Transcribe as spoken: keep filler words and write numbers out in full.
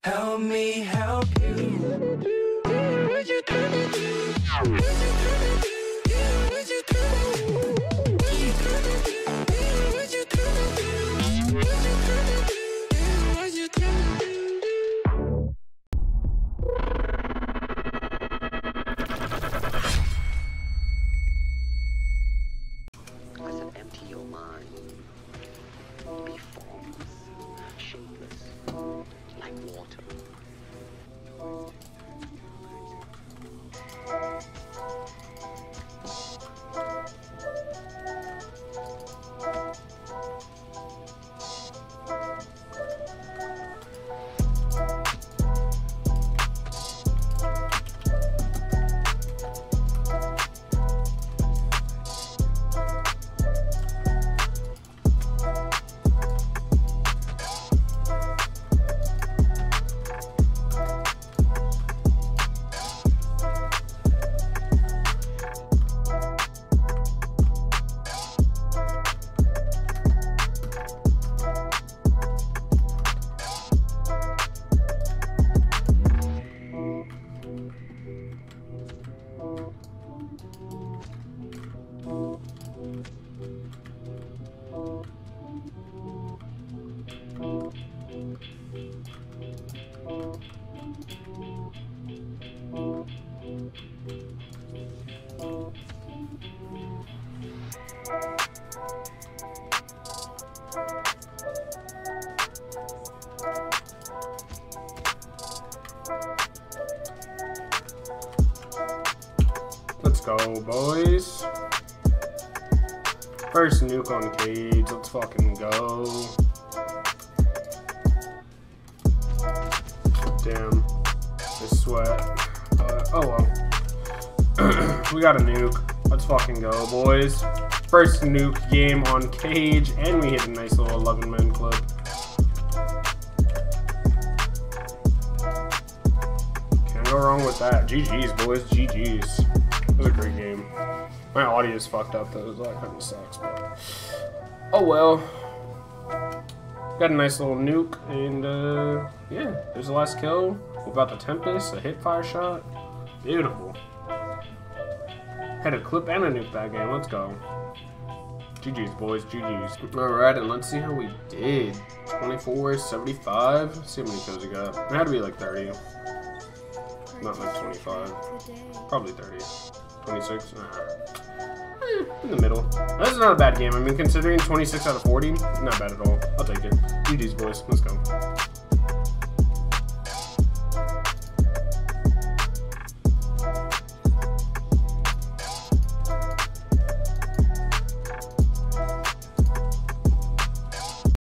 Help me help you. Empty your mind. Be formless, shapeless, like water. Let's go, boys. First nuke on cage. Let's fucking go. Damn. This sweat. Uh, oh well. We got a nuke. Let's fucking go, boys. First nuke game on cage, and we hit a nice little eleven man clip. Can't go wrong with that. G G's, boys. G G's. It was a great game. My audio is fucked up though, so that kind of sucks, but oh well. Got a nice little nuke, and uh, yeah, there's the last kill. We got the Tempest, a hip fire shot. Beautiful. Had a clip and a nuke that game. Let's go. G G's, boys. G G's. Alright, and let's see how we did. twenty-four, seventy-five. Let's see how many kills we got. It had to be like thirty. Not like twenty-five. Probably thirty. twenty-six? Nah. Eh, in the middle. That's not a bad game. I mean, considering twenty-six out of forty, not bad at all. I'll take it. G G's, boys. Let's go.